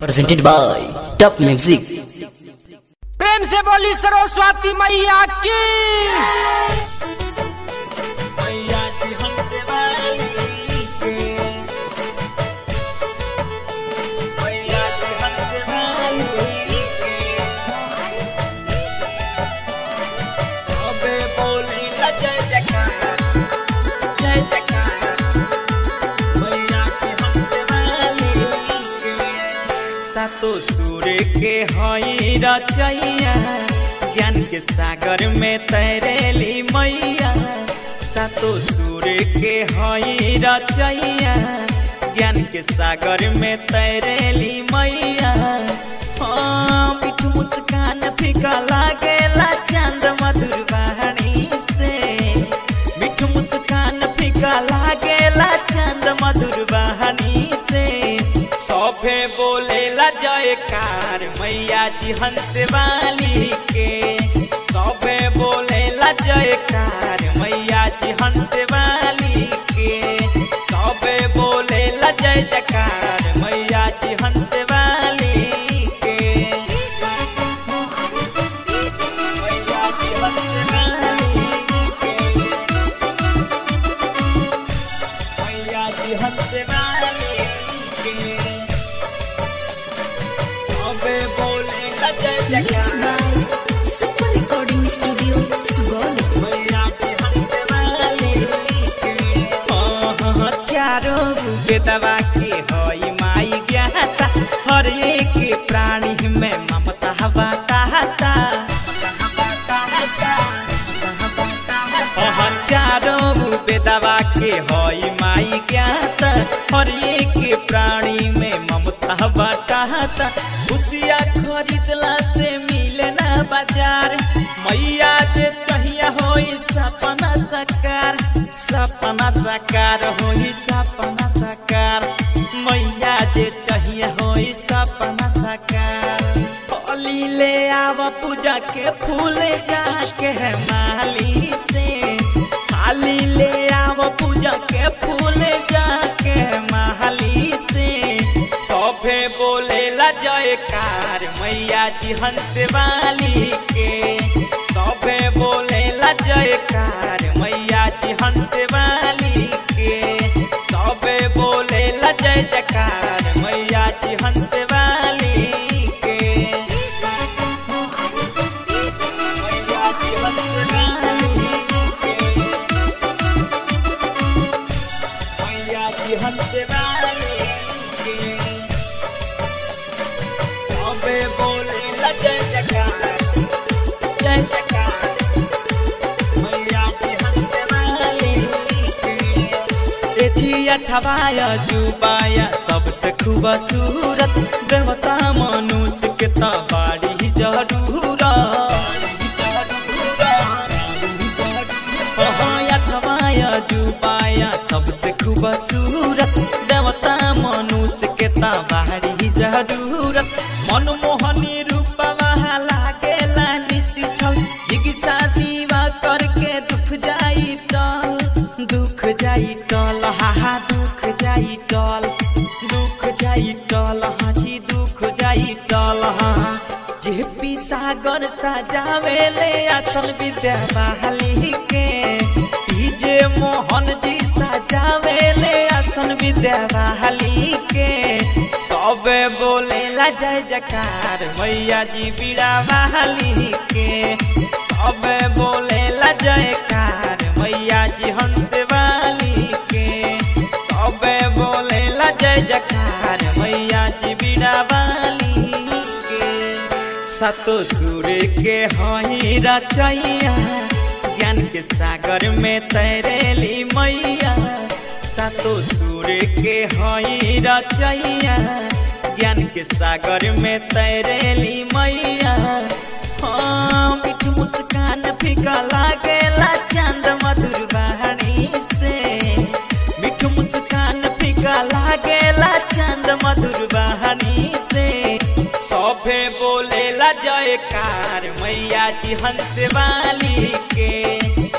presented by Top Music। प्रेम से बोली सरस्वती मैया की। तो सूर्य के हई रचैया ज्ञान के सागर में तैरेली मैया। सातो सूर्य के हई रचैया ज्ञान के सागर में तैरेली मैया। हाँ मिठू मुस्कान फीका लागेला चांद मधुर वाणी से। मिठू मुस्कान फीका लागेला चांद मधुर वाणी से। सभे बोलेला जयकार मैया जी हंस वाली के। सभे बोलेला जयकार मैया जी हंस वाली के। सभे बोलेला जय जयकार मैया जी हंस वाली के। मैया जी हंस वाली के। मैया जी हंस वाली के। Super Recording Studio Sugoli। चारों बेदवा के हई माई ज्ञाता हर एक प्राणी में ममता बाटाता। चारों बेदवा के हई माई ज्ञाता हर एक प्राणी में ममता बाटाता। खुशिया खरीदला से मिले ना बाजार मैया जे कहिया होई सपना साकार। सपना साकार होई सपना साकार मैया जे कहिया होई सपना साकार। होली ले आवा पूजा के फूल जाके है माली से। हाली ले आवा पूजा के फूल जाके माली से। सभे बोलेला जयकार मैया जी हंस वाली के। सभे बोलेला जयकार मैया जी हंस वाली के। सभे बोलेला जय जयकार मैया जी हंस वाली के। मैया जी हंस वाली के। मैया जी हंस वाली के। सभे बोलेला जय जयकार जय जयकार मैया जी हंस वाली के। एथिया ठवाया जुबाया सबसे खूबसूरत देवता मनुष्य के तबाड़ी जरूरत। ठवाया जुबाया सबसे खूबसूरत देवता मनुष्य के तबाड़ी जरूरत। मनमोहनी रूपवा लागेला निश्चल जिगिसा दीवा करके दुख जाई टल। दुख जाई टल हा दुख जाई टल। दुख जाई टल हाजी दुख जाई टल हाँ। जेपी सागर सजावेले आसन विद्या बहाली के। डीजे मोहन जी सजावेले आसन विद्या बहाली के। सबे बोलेला जय जयकार मैया जी बीड़ा बहाली के। सबे बोलेला जयकार मैया जी हंस वाली के। सबे बोलेला जय जयकार मैया जी बीड़ा वाली के। सातो सूर्य के हई रचैया ज्ञान के सागर में तैरेली मैया। सातो सूर्य के हई रचैया ज्ञान के सागर में तैरेली मैया। हाँ मिठू मुस्कान फीका लागेला चांद मधुर वाणी से। मिठू मुस्कान फीका लागेला चांद मधुर वाणी से। सभे बोलेला जयकार मैया जी हंस वाली के।